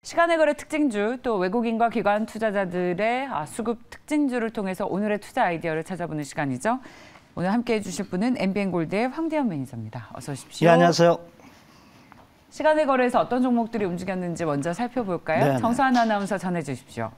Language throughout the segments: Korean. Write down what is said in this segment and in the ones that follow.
시간의 거래 특징주, 또 외국인과 기관 투자자들의 수급 특징주를 통해서 오늘의 투자 아이디어를 찾아보는 시간이죠. 오늘 함께해 주실 분은 MBN골드의 황대현 매니저입니다. 어서 오십시오. 네, 안녕하세요. 시간의 거래에서 어떤 종목들이 움직였는지 먼저 살펴볼까요? 네네. 정수환 아나운서 전해주십시오.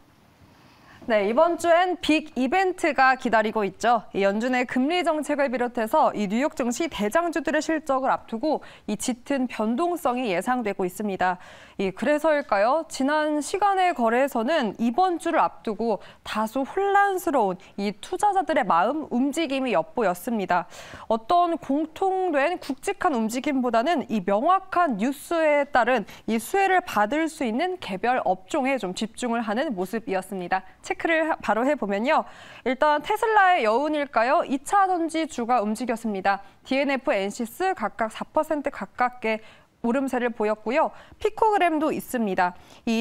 네, 이번 주엔 빅 이벤트가 기다리고 있죠. 이 연준의 금리 정책을 비롯해서 이 뉴욕 증시 대장주들의 실적을 앞두고 이 짙은 변동성이 예상되고 있습니다. 그래서일까요? 지난 시간의 거래에서는 이번 주를 앞두고 다소 혼란스러운 이 투자자들의 마음 움직임이 엿보였습니다. 어떤 공통된 굵직한 움직임보다는 이 명확한 뉴스에 따른 이 수혜를 받을 수 있는 개별 업종에 좀 집중을 하는 모습이었습니다. 체크를 바로 해보면요. 일단 테슬라의 여운일까요? 2차 전지주가 움직였습니다. DNF, 엔시스 각각 4% 가깝게 오름세를 보였고요. 피코그램도 있습니다. 이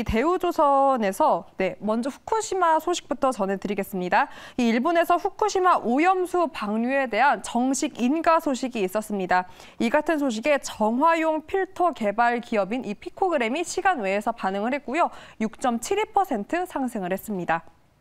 대우조선에서 먼저 후쿠시마 소식부터 전해드리겠습니다. 이 일본에서 후쿠시마 오염수 방류에 대한 정식 인가 소식이 있었습니다. 이 같은 소식에 정화용 필터 개발 기업인 이 피코그램이 시간 외에서 반응을 했고요. 6.72% 상승을 했습니다.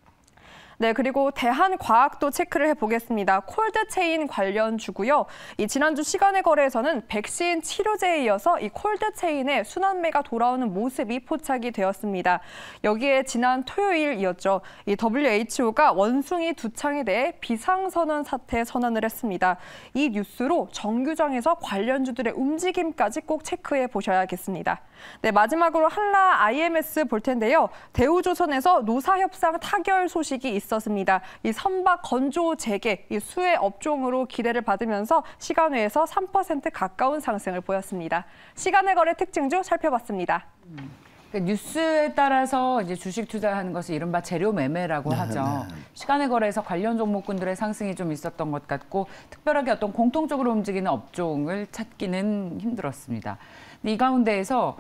네, 그리고 대한과학도 체크를 해보겠습니다. 콜드체인 관련주고요. 이 지난주 시간의 거래에서는 백신 치료제에 이어서 이 콜드체인의 순환매가 돌아오는 모습이 포착이 되었습니다. 여기에 지난 토요일이었죠. 이 WHO가 원숭이 두창에 대해 비상선언 사태 선언을 했습니다. 이 뉴스로 정규장에서 관련주들의 움직임까지 꼭 체크해 보셔야겠습니다. 네, 마지막으로 한라 IMS 볼 텐데요. 대우조선에서 노사협상 타결 소식이 있었습니다. 이 선박 건조 재개, 이 수혜 업종으로 기대를 받으면서 시간 외에서 3% 가까운 상승을 보였습니다. 시간의 거래 특징주 살펴봤습니다. 그러니까 뉴스에 따라서 이제 주식 투자하는 것을 이른바 재료 매매라고 하죠. 시간의 거래에서 관련 종목군들의 상승이 좀 있었던 것 같고 특별하게 어떤 공통적으로 움직이는 업종을 찾기는 힘들었습니다. 근데 이 가운데에서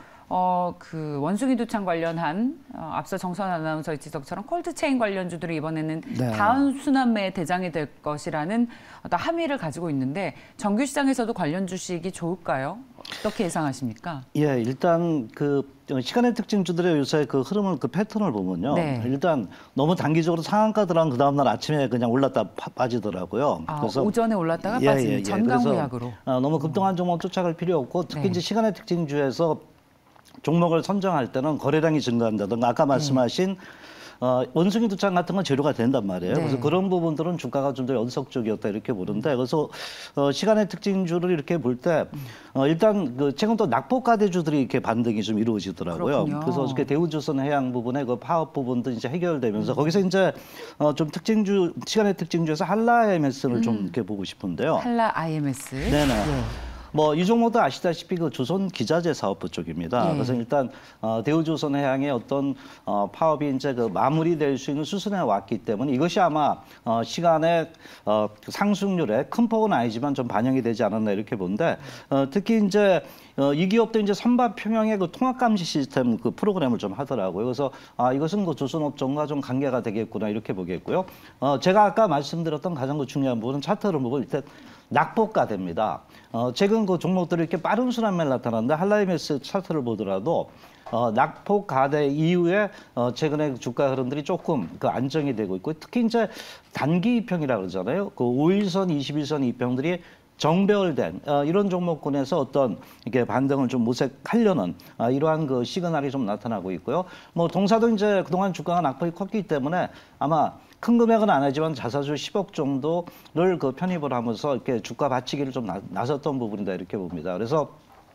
그 원숭이 두창 관련한 앞서 정선 아나운서의 지적처럼 콜드체인 관련주들이 이번에는 다음 순환매의 대장이 될 것이라는 어떤 함의를 가지고 있는데 정규 시장에서도 관련 주식이 좋을까요? 어떻게 예상하십니까? 예, 일단 그 시간의 특징주들의 요새 그 흐름을 그 패턴을 보면요. 일단 너무 단기적으로 상한가 들어간 그 다음날 아침에 그냥 올랐다 빠지더라고요. 그래서 오전에 올랐다가 빠진 전강후약으로. 너무 급등한 종목 쫓아갈 필요 없고 특히 이제 시간의 특징주에서 종목을 선정할 때는 거래량이 증가한다든가 아까 말씀하신 원숭이 두창 같은 건 재료가 된단 말이에요. 그래서 그런 부분들은 주가가 좀 더 연속적이었다 이렇게 보는데 그래서 시간의 특징주를 이렇게 볼 때 일단 그 최근 또 낙폭과대주들이 이렇게 반등이 좀 이루어지더라고요. 그렇군요. 그래서 이렇게 대우조선 해양 부분의 그 파업 부분도 이제 해결되면서 거기서 이제 좀 특징주 시간의 특징주에서 한라 IMS를 좀 이렇게 보고 싶은데요. 한라 IMS. 네네. 이 종목도 아시다시피 그 조선 기자재 사업부 쪽입니다. 그래서 일단 대우조선 해양의 어떤 파업이 이제 그 마무리될 수 있는 수순에 왔기 때문에 이것이 아마 시간의 상승률에 큰 폭은 아니지만 좀 반영이 되지 않았나 이렇게 보는데 특히 이제 이 기업도 이제 선박 평형의 그 통합 감시 시스템 그 프로그램을 좀 하더라고요. 그래서 이것은 그 조선업종과 좀 관계가 되겠구나 이렇게 보겠고요. 제가 아까 말씀드렸던 가장 그 중요한 부분은 차트를 보고 일단 낙폭과대입니다. 최근 그 종목들이 이렇게 빠른 순환매를 나타났는데 한라이메스 차트를 보더라도 낙폭과대 이후에 최근에 주가 흐름들이 조금 그 안정이 되고 있고 특히 이제 단기 이평이라고 그러잖아요. 그 5일선, 21선 이평들이 정배열된 이런 종목군에서 어떤 이렇게 반등을 좀 모색하려는 이러한 그 시그널이 좀 나타나고 있고요. 동사도 이제 그동안 주가가 낙폭이 컸기 때문에 아마 큰 금액은 안 하지만 자사주 10억 정도를 그 편입을 하면서 이렇게 주가 받치기를 좀 나섰던 부분이다 이렇게 봅니다. 그래서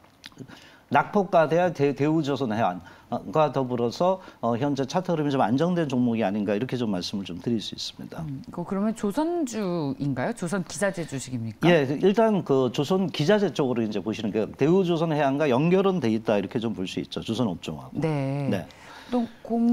낙폭과대와 대우조선 해안과 더불어서 현재 차트 흐름이 좀 안정된 종목이 아닌가 이렇게 좀 말씀을 좀 드릴 수 있습니다. 그러면 조선주인가요? 조선 기자재 주식입니까? 예, 일단 그 조선 기자재 쪽으로 이제 보시는 게 대우조선 해안과 연결은 돼 있다 이렇게 좀 볼 수 있죠. 조선 업종하고. 네. 또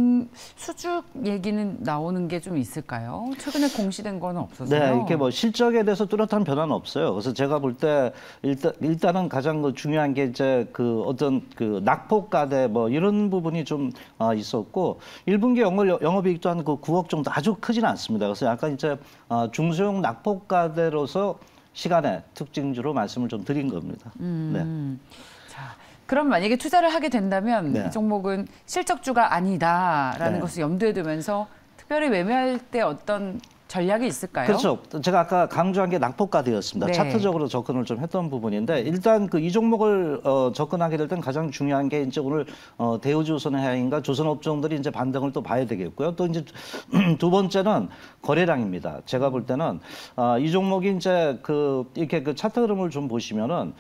수주 얘기는 나오는 게 좀 있을까요? 최근에 공시된 건 없어서요. 네, 이렇게 실적에 대해서 뚜렷한 변화는 없어요. 그래서 제가 볼 때 일단은 가장 그 중요한 게 이제 그 어떤 그 낙폭과대 이런 부분이 좀 있었고 1분기 영업이익도 한 그 9억 정도 아주 크지는 않습니다. 그래서 약간 이제 중소형 낙폭과대로서 시간의 특징주로 말씀을 좀 드린 겁니다. 네. 자. 그럼 만약에 투자를 하게 된다면 네. 이 종목은 실적주가 아니다라는 네. 것을 염두에 두면서 특별히 매매할 때 어떤 전략이 있을까요? 그렇죠. 제가 아까 강조한 게 낙폭과대였습니다. 네. 차트적으로 접근을 좀 했던 부분인데 일단 그 이 종목을 접근하게 될 땐 가장 중요한 게 이제 오늘 대우조선해양인가 조선업종들이 이제 반등을 또 봐야 되겠고요. 또 이제 두 번째는 거래량입니다. 제가 볼 때는 이 종목이 이제 이렇게 그 차트 흐름을 좀 보시면은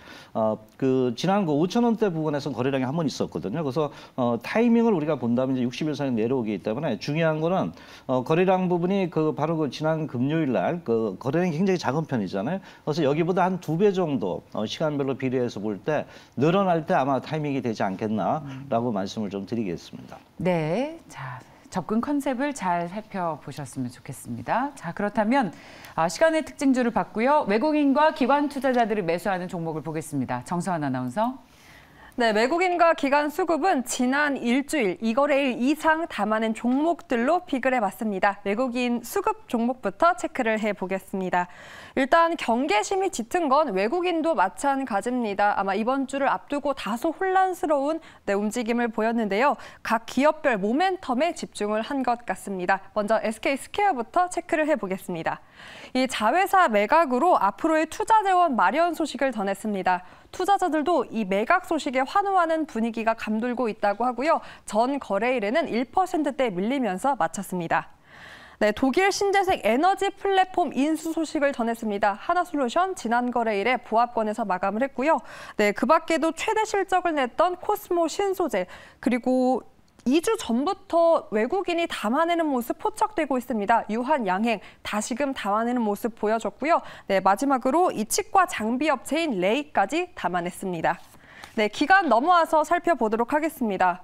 그 지난 그 5,000원대 부분에서 거래량이 한 번 있었거든요. 그래서 타이밍을 우리가 본다면 이제 60일 사이 내려오기 때문에 중요한 거는 거래량 부분이 바로 그 지난 금요일 날 그 거래량이 굉장히 작은 편이잖아요. 그래서 여기보다 한 2배 정도 시간별로 비례해서 볼 때 늘어날 때 아마 타이밍이 되지 않겠나라고 말씀을 좀 드리겠습니다. 네, 자 접근 컨셉을 잘 살펴보셨으면 좋겠습니다. 자 그렇다면 시간의 특징주를 봤고요. 외국인과 기관 투자자들이 매수하는 종목을 보겠습니다. 정서환 아나운서. 네, 외국인과 기관 수급은 지난 일주일 2거래일 이상 담아낸 종목들로 픽을 해봤습니다. 외국인 수급 종목부터 체크를 해보겠습니다. 일단 경계심이 짙은 건 외국인도 마찬가지입니다. 아마 이번 주를 앞두고 다소 혼란스러운 움직임을 보였는데요. 각 기업별 모멘텀에 집중을 한 것 같습니다. 먼저 SK스퀘어부터 체크를 해보겠습니다. 이 자회사 매각으로 앞으로의 투자 재원 마련 소식을 전했습니다. 투자자들도 이 매각 소식에 환호하는 분위기가 감돌고 있다고 하고요. 전 거래일에는 1%대 밀리면서 마쳤습니다. 네, 독일 신재생 에너지 플랫폼 인수 소식을 전했습니다. 하나솔루션 지난 거래일에 보합권에서 마감을 했고요. 네, 그 밖에도 최대 실적을 냈던 코스모 신소재 그리고 2주 전부터 외국인이 담아내는 모습 포착되고 있습니다. 유한양행 다시금 담아내는 모습 보여줬고요. 네, 마지막으로 이 치과 장비 업체인 레이까지 담아냈습니다. 네, 기간 넘어와서 살펴보도록 하겠습니다.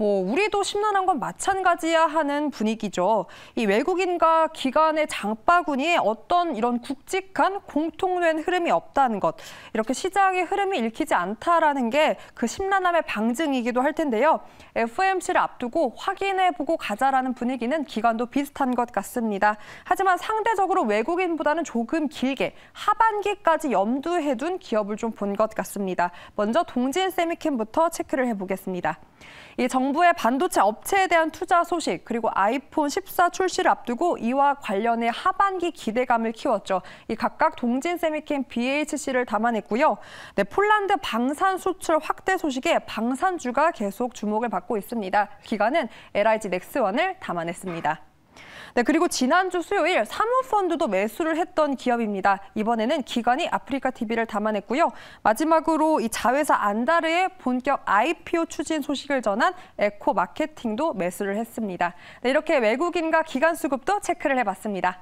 우리도 심란한 건 마찬가지야 하는 분위기죠. 이 외국인과 기관의 장바구니에 어떤 이런 굵직한 공통된 흐름이 없다는 것. 이렇게 시장의 흐름이 읽히지 않다라는 게 그 심란함의 방증이기도 할 텐데요. FOMC를 앞두고 확인해보고 가자라는 분위기는 기관도 비슷한 것 같습니다. 하지만 상대적으로 외국인보다는 조금 길게 하반기까지 염두에 둔 기업을 좀 본 것 같습니다. 먼저 동진 세미캠부터 체크를 해보겠습니다. 이 정부의 반도체 업체에 대한 투자 소식 그리고 아이폰 14 출시를 앞두고 이와 관련해 하반기 기대감을 키웠죠. 이 각각 동진 세미캠 BHC를 담아냈고요. 네, 폴란드 방산 수출 확대 소식에 방산주가 계속 주목을 받고 있습니다. 기관은 LIG 넥스원을 담아냈습니다. 네, 그리고 지난주 수요일 사모펀드도 매수를 했던 기업입니다. 이번에는 기관이 아프리카TV를 담아냈고요. 마지막으로 이 자회사 안다르의 본격 IPO 추진 소식을 전한 에코마케팅도 매수를 했습니다. 네, 이렇게 외국인과 기관 수급도 체크를 해봤습니다.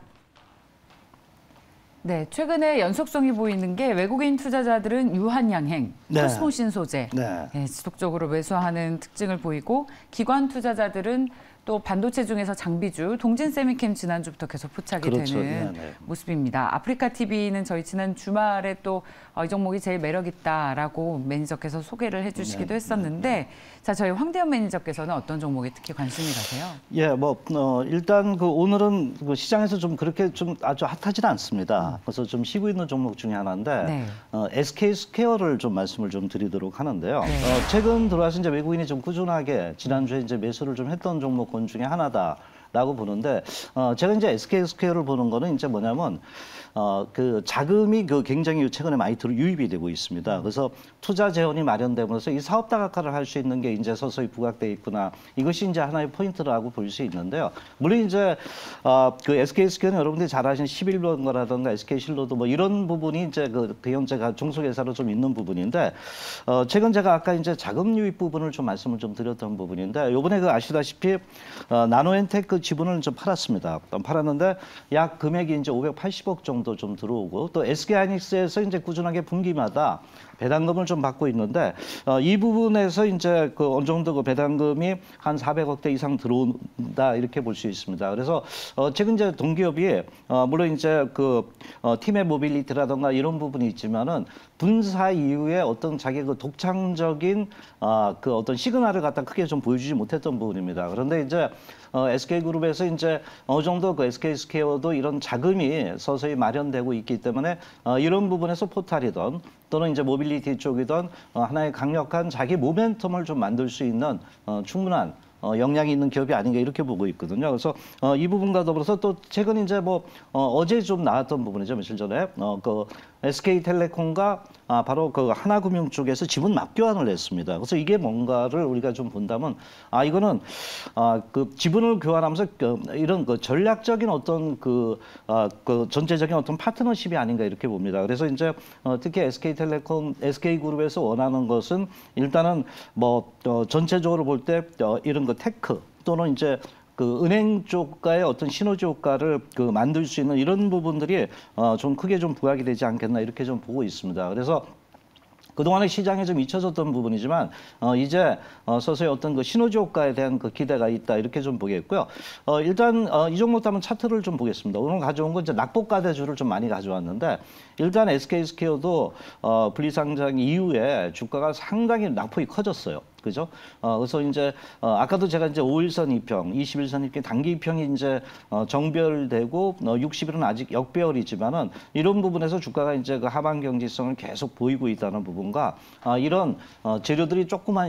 네, 최근에 연속성이 보이는 게 외국인 투자자들은 유한양행, 네. 코스모 신소재 네. 지속적으로 매수하는 특징을 보이고 기관 투자자들은 또 반도체 중에서 장비주, 동진 세미캠 지난주부터 계속 포착이 그렇죠. 되는 네, 네. 모습입니다. 아프리카TV는 저희 지난 주말에 또 이 종목이 제일 매력 있다라고 매니저께서 소개를 해주시기도 했었는데 자, 저희 황대현 매니저께서는 어떤 종목에 특히 관심이 가세요? 예, 일단 오늘은 시장에서 좀 그렇게 좀 아주 핫하지는 않습니다. 그래서 좀 쉬고 있는 종목 중에 하나인데 네. SK스퀘어를 좀 말씀을 좀 드리도록 하는데요. 네. 최근 들어와서 이제 외국인이 좀 꾸준하게 지난주에 이제 매수를 좀 했던 종목군 중에 하나다라고 보는데 제가 이제 SK스퀘어를 보는 거는 이제 뭐냐면 그 자금이 굉장히 최근에 많이 유입이 되고 있습니다. 그래서 투자 재원이 마련되면서 이 사업 다각화를 할 수 있는 게 이제 서서히 부각돼 있구나. 이것이 이제 하나의 포인트라고 볼 수 있는데요. 물론 이제 그 SK스퀘어는 여러분들이 잘 아시는 11번가라든가 SK실로도 이런 부분이 이제 그 대형제가 종속회사로 좀 있는 부분인데 최근 제가 아까 이제 자금 유입 부분을 좀 말씀을 좀 드렸던 부분인데 요번에 아시다시피 나노엔테크 지분을 좀 팔았습니다. 팔았는데 약 금액이 이제 580억 정도 좀 들어오고 또 SK하이닉스에서 이제 꾸준하게 분기마다 배당금을 좀 받고 있는데 이 부분에서 이제 어느 정도 배당금이 한 400억대 이상 들어온다 이렇게 볼 수 있습니다. 그래서 최근 이제 동기업이 물론 이제 팀의 모빌리티라든가 이런 부분이 있지만은 분사 이후에 어떤 자기 독창적인 어떤 시그널을 갖다 크게 좀 보여주지 못했던 부분입니다. 그런데 이제 SK그룹에서 이제 어느 정도 SK스퀘어도 이런 자금이 서서히 마련되고 있기 때문에 이런 부분에서 포탈이던 또는 이제 모빌리티 쪽이든 하나의 강력한 자기 모멘텀을 좀 만들 수 있는 충분한 역량이 있는 기업이 아닌가 이렇게 보고 있거든요. 그래서 이 부분과 더불어서 또 최근 이제 뭐 어제 좀 나왔던 부분이죠. 며칠 전에 그 SK텔레콤과 바로 그 하나금융 쪽에서 지분 맞교환을 했습니다. 그래서 이게 뭔가를 우리가 좀 본다면 이거는 그 지분을 교환하면서 이런 그 전략적인 어떤 그 전체적인 어떤 파트너십이 아닌가 이렇게 봅니다. 그래서 이제 특히 SK텔레콤, SK그룹에서 원하는 것은 일단은 뭐 전체적으로 볼 때 이런 거 테크 또는 이제 그 은행 쪽과의 어떤 시너지 효과를 그 만들 수 있는 이런 부분들이 좀 크게 좀 부각이 되지 않겠나 이렇게 좀 보고 있습니다. 그래서 그동안에 시장에 좀 잊혀졌던 부분이지만 이제 서서히 어떤 그 시너지 효과에 대한 그 기대가 있다 이렇게 좀 보겠고요. 일단 이 종목도 한번 차트를 좀 보겠습니다. 오늘 가져온 건 이제 낙폭과대주를 좀 많이 가져왔는데 일단 SK스퀘어도 분리상장 이후에 주가가 상당히 낙폭이 커졌어요. 그죠? 그래서 이제 아까도 제가 이제 5일선 2평, 21선 2평, 단기 2평이 이제 정별되고 60일은 아직 역배열이지만은 이런 부분에서 주가가 이제 그 하방 경직성을 계속 보이고 있다는 부분과 이런 재료들이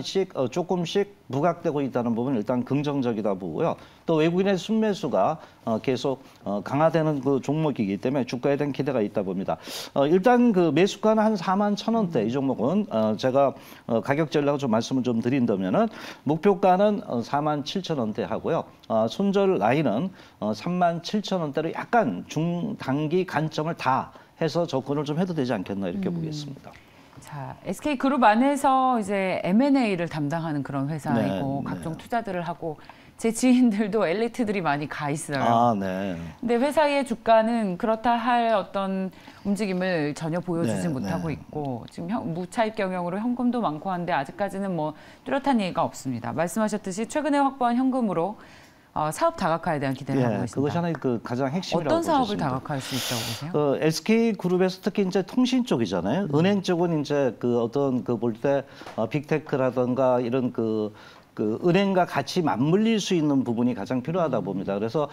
조금씩 부각되고 있다는 부분은 일단 긍정적이다 보고요. 또 외국인의 순매수가 계속 강화되는 그 종목이기 때문에 주가에 대한 기대가 있다 봅니다. 일단 그 매수가는 한 41,000원대 이 종목은 제가 가격 전략을 좀 말씀을 좀 드린다면은 목표가는 47,000원대 하고요. 손절 라인은 37,000원대로 약간 중단기 관점을 다 해서 접근을 좀 해도 되지 않겠나 이렇게 보겠습니다. 자, SK그룹 안에서 이제 M&A를 담당하는 그런 회사이고 네, 각종 투자들을 하고 제 지인들도 엘리트들이 많이 가 있어요. 네. 근데 회사의 주가는 그렇다 할 어떤 움직임을 전혀 보여주지 네, 못하고 네. 있고 지금 무차익 경영으로 현금도 많고 한데 아직까지는 뭐 뚜렷한 얘기가 없습니다. 말씀하셨듯이 최근에 확보한 현금으로 사업 다각화에 대한 기대를 하고 있습니다. 그것이 하나의 그 가장 핵심이라고 어떤 사업을 보셨습니다. 다각화할 수 있다고 보세요? SK그룹에서 특히 이제 통신 쪽이잖아요. 은행 쪽은 이제 그 어떤 그 볼 때 빅테크라든가 이런 그 은행과 같이 맞물릴 수 있는 부분이 가장 필요하다 봅니다. 그래서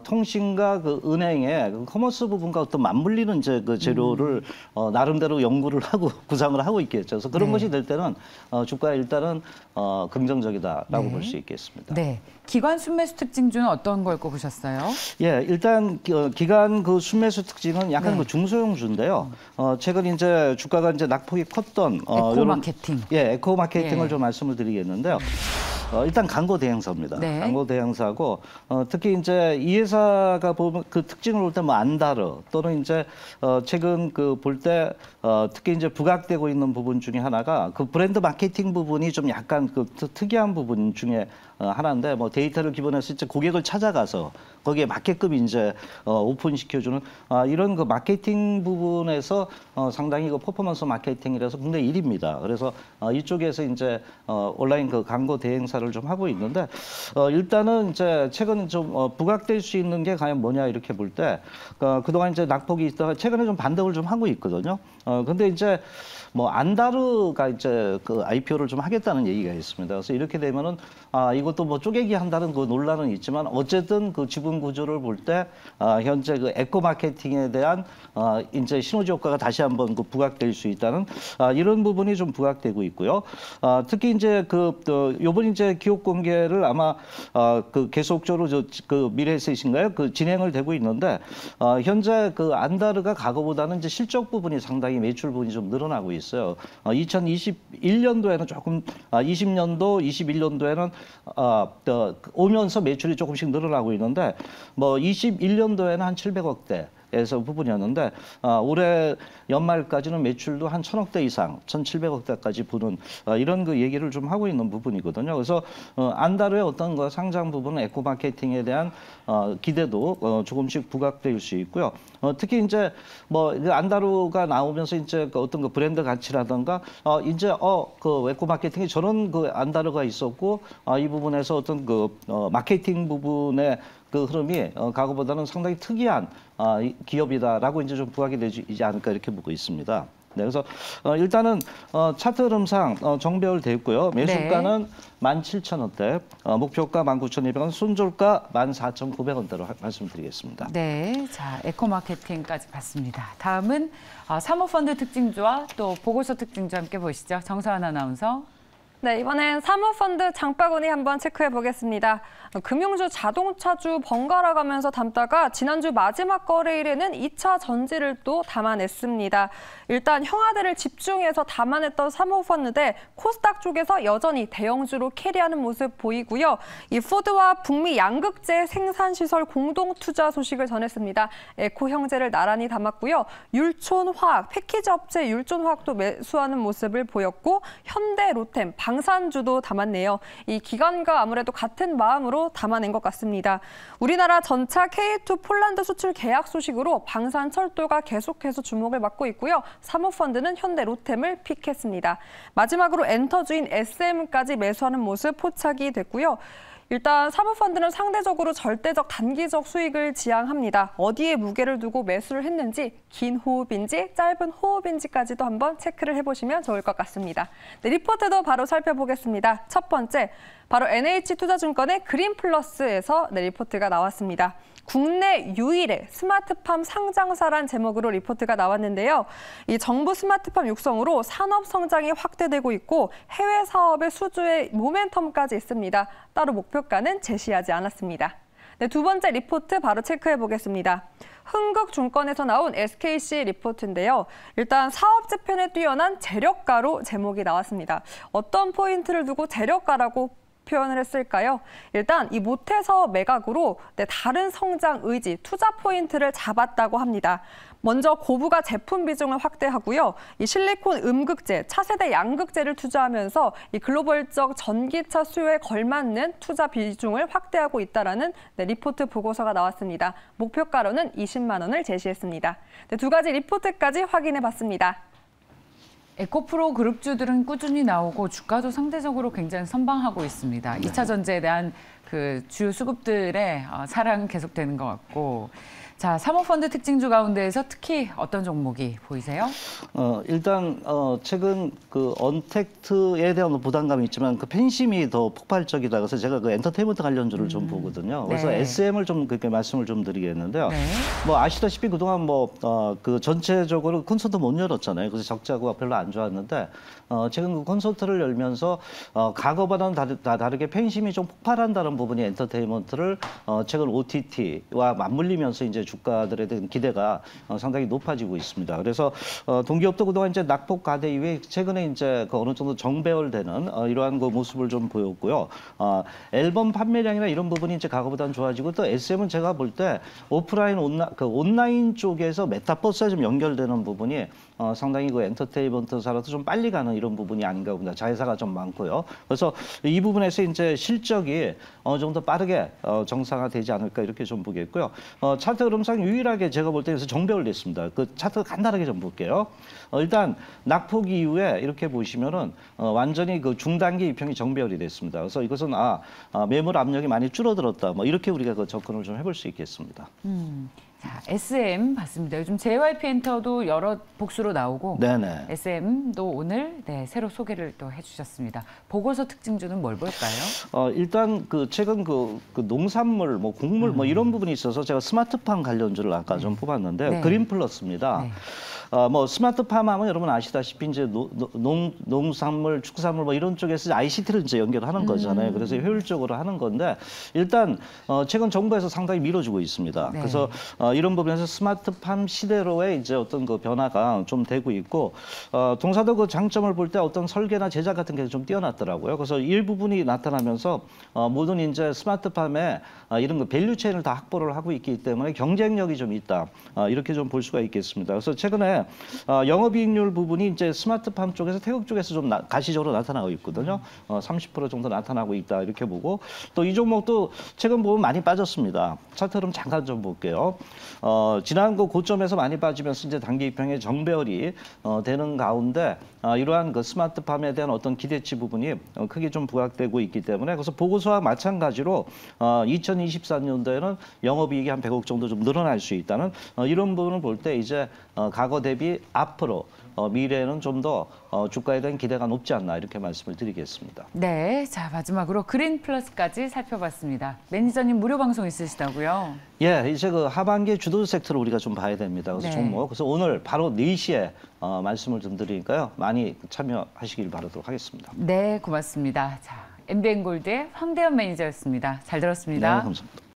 통신과 그 은행의 그 커머스 부분과 어떤 맞물리는 이제 그 재료를 나름대로 연구를 하고 구상을 하고 있겠죠. 그래서 그런 것이 될 때는 주가에 일단은 긍정적이다라고 볼 수 있겠습니다. 네. 기관 순매수 특징주는 어떤 걸 꼽으셨어요? 예, 일단 기간 그 순매수 특징은 약간 그 중소형주인데요. 최근 이제 주가가 이제 낙폭이 컸던 에코 마케팅. 에코 마케팅을 좀 말씀을 드리겠는데요. 일단 광고 대행사입니다. 네. 광고 대행사고 특히 이제 이 회사가 보면 그 특징을 볼 때 뭐 안다르 또는 이제 최근 그 볼 때 특히 이제 부각되고 있는 부분 중에 하나가 그 브랜드 마케팅 부분이 좀 약간 그 특이한 부분 중에 하나인데 뭐 데이터를 기반해서 이제 고객을 찾아가서 거기에 맞게끔 이제 오픈시켜주는 이런 그 마케팅 부분에서 상당히 그 퍼포먼스 마케팅이라서 국내 1위입니다. 그래서 이쪽에서 이제 온라인 그 광고 대행사를 좀 하고 있는데 일단은 이제 최근 좀 부각될 수 있는 게 과연 뭐냐 이렇게 볼 때 그동안 이제 낙폭이 있다가 최근에 좀 반등을 좀 하고 있거든요. 근데 이제 뭐 안다르가 이제 그 IPO를 좀 하겠다는 얘기가 있습니다. 그래서 이렇게 되면은 이것도 뭐 쪼개기 한다는 그 논란은 있지만 어쨌든 그 지분 구조를 볼 때 현재 그 에코 마케팅에 대한 이제 시너지 효과가 다시 한번 그 부각될 수 있다는 이런 부분이 좀 부각되고 있고요. 특히 이제 요번 이제 기업 공개를 아마 그 계속적으로 그 미래에셋인가요? 그 진행을 되고 있는데 현재 그 안다르가 과거보다는 이제 실적 부분이 상당히 매출 부분이 좀 늘어나고 있어요. 2021년도에는 조금 20년도, 21년도에는 오면서 매출이 조금씩 늘어나고 있는데 뭐 21년도에는 한 700억대에서 부분이었는데 올해 연말까지는 매출도 한 1,000억대 이상, 1,700억대까지 부는 이런 그 얘기를 좀 하고 있는 부분이거든요. 그래서 안다르의 어떤 그 상장 부분은 에코 마케팅에 대한 기대도 조금씩 부각될 수 있고요. 특히 이제 뭐 안다르가 나오면서 이제 그 어떤 그 브랜드 가치라든가 이제 그 에코 마케팅에 저런 그 안다르가 있었고 이 부분에서 어떤 그 마케팅 부분의 그 흐름이 과거보다는 상당히 특이한 기업이다라고 이제 좀 부각이 되지 않을까 이렇게 보고 있습니다. 네, 그래서 일단은 차트 흐름상 정배열 돼 있고요. 매수가는 17,000원대, 목표가 19,200원, 손절가 14,900원대로 말씀드리겠습니다. 네, 자 에코마케팅까지 봤습니다. 다음은 사모펀드 특징주와 또 보고서 특징주 함께 보시죠. 정서환 아나운서. 네, 이번엔 사모펀드 장바구니 한번 체크해 보겠습니다. 금융주, 자동차주 번갈아 가면서 담다가 지난주 마지막 거래일에는 2차 전지를 또 담아냈습니다. 일단 형아들을 집중해서 담아냈던 사모펀드인데 코스닥 쪽에서 여전히 대형주로 캐리하는 모습 보이고요. 이 포드와 북미 양극재 생산시설 공동 투자 소식을 전했습니다. 에코 형제를 나란히 담았고요. 율촌화학, 패키지 업체 율촌화학도 매수하는 모습을 보였고 현대, 로템, 방산주도 담았네요. 이 기관과 아무래도 같은 마음으로 담아낸 것 같습니다. 우리나라 전차 K2 폴란드 수출 계약 소식으로 방산철도가 계속해서 주목을 받고 있고요. 사모펀드는 현대, 로템을 픽했습니다. 마지막으로 엔터주인 SM까지 매수하는 모습 포착이 됐고요. 일단 사모펀드는 상대적으로 절대적 단기적 수익을 지향합니다. 어디에 무게를 두고 매수를 했는지 긴 호흡인지 짧은 호흡인지까지도 한번 체크를 해보시면 좋을 것 같습니다. 네, 리포트도 바로 살펴보겠습니다. 첫 번째, 바로 NH투자증권의 그린플러스에서 리포트가 나왔습니다. 국내 유일의 스마트팜 상장사란 제목으로 리포트가 나왔는데요. 이 정부 스마트팜 육성으로 산업 성장이 확대되고 있고 해외 사업의 수주의 모멘텀까지 있습니다. 따로 목표가는 제시하지 않았습니다. 네, 두 번째 리포트 바로 체크해 보겠습니다. 흥국증권에서 나온 SKC 리포트인데요. 일단 사업 재편에 뛰어난 재력가로 제목이 나왔습니다. 어떤 포인트를 두고 재력가라고 표현을 했을까요? 일단 이 모태서 매각으로 다른 성장 의지, 투자 포인트를 잡았다고 합니다. 먼저 고부가 제품 비중을 확대하고요. 이 실리콘 음극재, 차세대 양극재를 투자하면서 이 글로벌적 전기차 수요에 걸맞는 투자 비중을 확대하고 있다라는 리포트 보고서가 나왔습니다. 목표가로는 20만 원을 제시했습니다. 두 가지 리포트까지 확인해 봤습니다. 에코프로 그룹주들은 꾸준히 나오고 주가도 상대적으로 굉장히 선방하고 있습니다. 2차 전지에 대한 그 주요 수급들의 사랑은 계속되는 것 같고. 자, 사모펀드 특징주 가운데에서 특히 어떤 종목이 보이세요? 일단 최근 그 언택트에 대한 부담감이 있지만 그 팬심이 더 폭발적이다. 그래서 제가 그 엔터테인먼트 관련주를 좀 보거든요. 그래서 네. SM을 좀 그렇게 말씀을 좀 드리겠는데요. 네. 뭐 아시다시피 그동안 그 전체적으로 콘서트 못 열었잖아요. 그래서 적자구가 별로 안 좋았는데 최근 그 콘서트를 열면서 과거보다는 다르게 팬심이 좀 폭발한다는 부분이 엔터테인먼트를 최근 OTT와 맞물리면서 이제 주가들에 대한 기대가 상당히 높아지고 있습니다. 그래서 동기업도 그동안 이제 낙폭 가대 이후에 최근에 이제 그 어느 정도 정배열되는 이러한 그 모습을 좀 보였고요. 앨범 판매량이나 이런 부분이 이제 과거보다는 좋아지고 또 SM은 제가 볼 때 오프라인 온라인 쪽에서 메타버스에 좀 연결되는 부분이 상당히 그 엔터테인먼트사로서 좀 빨리 가는 이런 부분이 아닌가 봅니다. 자회사가 좀 많고요. 그래서 이 부분에서 이제 실적이 어느 정도 빠르게 정상화되지 않을까 이렇게 좀 보겠고요. 차트 흐름상 유일하게 제가 볼 때 그래서 정배열됐습니다. 그 차트 간단하게 좀 볼게요. 일단 낙폭 이후에 이렇게 보시면은 완전히 그 중단기 이평이 정배열이 됐습니다. 그래서 이것은 매물 압력이 많이 줄어들었다. 뭐 이렇게 우리가 그 접근을 좀 해볼 수 있겠습니다. 자, SM 봤습니다. 요즘 JYP 엔터도 여러 복수로 나오고 네네. SM도 오늘 새로 소개를 또 해주셨습니다. 보고서 특징주는 뭘 볼까요? 일단 그 최근 그 농산물, 뭐 곡물, 뭐 이런 부분이 있어서 제가 스마트팜 관련주를 아까 좀 뽑았는데 네. 그린플러스입니다. 네. 뭐 스마트팜 하면 여러분 아시다시피 이제 농산물, 축산물 뭐 이런 쪽에서 ICT를 이제 연결하는 거잖아요. 그래서 효율적으로 하는 건데 일단 최근 정부에서 상당히 밀어주고 있습니다. 네. 그래서 이런 부분에서 스마트팜 시대로의 이제 어떤 그 변화가 좀 되고 있고 동사도 그 장점을 볼 때 어떤 설계나 제작 같은 게 좀 뛰어났더라고요. 그래서 일부분이 나타나면서 모든 이제 스마트팜에 이런 그 밸류 체인을 다 확보를 하고 있기 때문에 경쟁력이 좀 있다. 이렇게 좀 볼 수가 있겠습니다. 그래서 최근에 영업이익률 부분이 이제 스마트팜 쪽에서 태국 쪽에서 좀 가시적으로 나타나고 있거든요. 30% 정도 나타나고 있다 이렇게 보고 또 이 종목도 최근 보면 많이 빠졌습니다. 차트 흐름 잠깐 좀 볼게요. 지난 그 고점에서 많이 빠지면서 이제 단기 이평의 정배열이 되는 가운데 이러한 그 스마트팜에 대한 어떤 기대치 부분이 크게 좀 부각되고 있기 때문에 그래서 보고서와 마찬가지로 2024년도에는 영업이익이 한 100억 정도 좀 늘어날 수 있다는 이런 부분을 볼 때 이제 과거 대비 앞으로 미래에는 좀 더 주가에 대한 기대가 높지 않나 이렇게 말씀을 드리겠습니다. 네, 자 마지막으로 그린 플러스까지 살펴봤습니다. 매니저님 무료 방송 있으시다고요? 예, 이제 그 하반기 주도 섹터를 우리가 좀 봐야 됩니다. 그래서 네. 종목. 그래서 오늘 바로 4시에 말씀을 좀 드리니까요. 많이 참여하시길 바라도록 하겠습니다. 네, 고맙습니다. 자, MBN골드의 황대현 매니저였습니다. 잘 들었습니다. 네, 감사합니다.